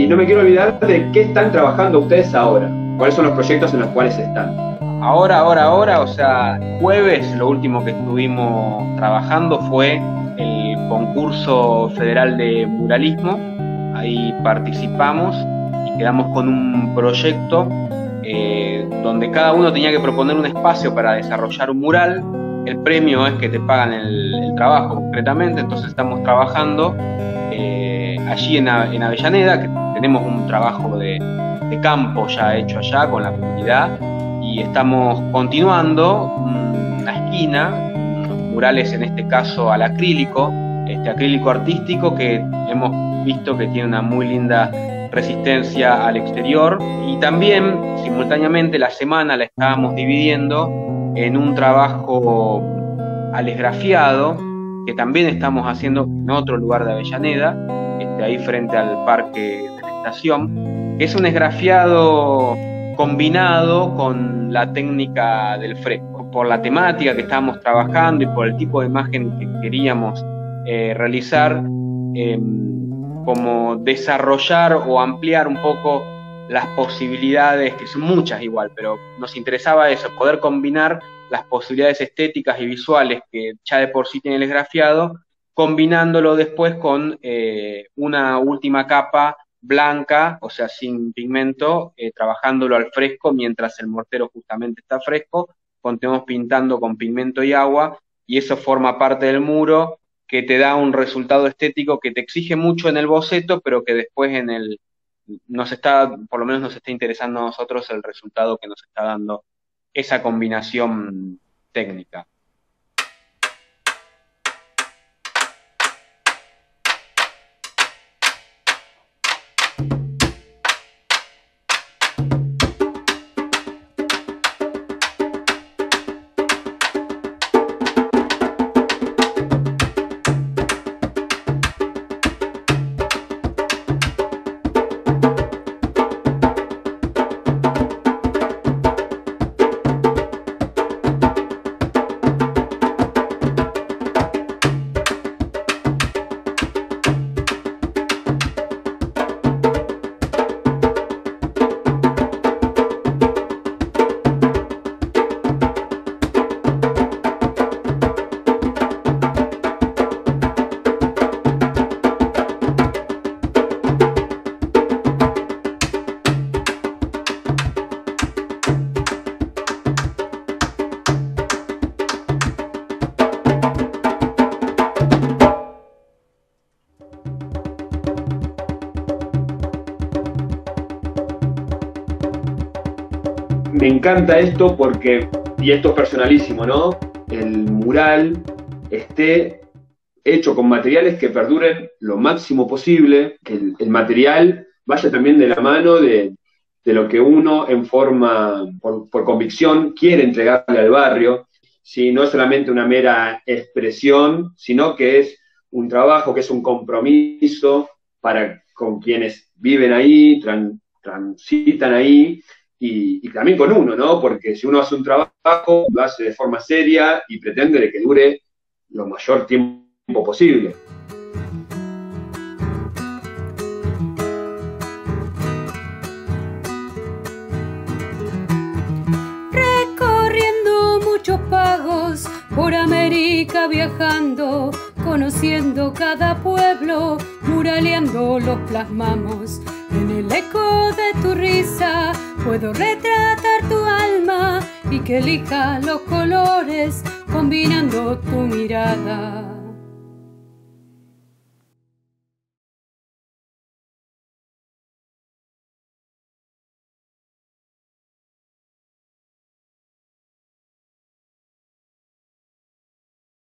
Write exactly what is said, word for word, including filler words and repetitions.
Y no me quiero olvidar de qué están trabajando ustedes ahora. ¿Cuáles son los proyectos en los cuales están? Ahora, ahora, ahora, o sea, jueves lo último que estuvimos trabajando fue el concurso federal de muralismo. Ahí participamos y quedamos con un proyecto eh, donde cada uno tenía que proponer un espacio para desarrollar un mural. El premio es que te pagan el, el trabajo concretamente, entonces estamos trabajando eh, allí en, en Avellaneda, que tenemos un trabajo de, de campo ya hecho allá con la comunidad, y estamos continuando una esquina, unos murales en este caso al acrílico, este acrílico artístico que hemos visto que tiene una muy linda resistencia al exterior, y también simultáneamente la semana la estábamos dividiendo en un trabajo al esgrafiado que también estamos haciendo en otro lugar de Avellaneda, este, ahí frente al parque de la estación, que es un esgrafiado combinado con la técnica del fresco. Por la temática que estábamos trabajando y por el tipo de imagen que queríamos eh, realizar, eh, como desarrollar o ampliar un poco las posibilidades, que son muchas igual, pero nos interesaba eso, poder combinar las posibilidades estéticas y visuales que ya de por sí tiene el esgrafiado, combinándolo después con eh, una última capa blanca, o sea, sin pigmento, eh, trabajándolo al fresco mientras el mortero justamente está fresco, continuamos pintando con pigmento y agua, y eso forma parte del muro, que te da un resultado estético que te exige mucho en el boceto, pero que después en el nos está, por lo menos nos está interesando a nosotros el resultado que nos está dando esa combinación técnica. Me encanta esto porque, y esto es personalísimo, ¿no? El mural esté hecho con materiales que perduren lo máximo posible, que el, el material vaya también de la mano de, de lo que uno en forma, por, por convicción, quiere entregarle al barrio, ¿sí? No es solamente una mera expresión, sino que es un trabajo, que es un compromiso para con quienes viven ahí, tran, transitan ahí, Y, y también con uno, ¿no? Porque si uno hace un trabajo, lo hace de forma seria y pretende que dure lo mayor tiempo posible. Recorriendo muchos pagos, por América viajando, conociendo cada pueblo, muraleando los plasmamos. En el eco de tu risa puedo retratar tu alma y que elija los colores combinando tu mirada.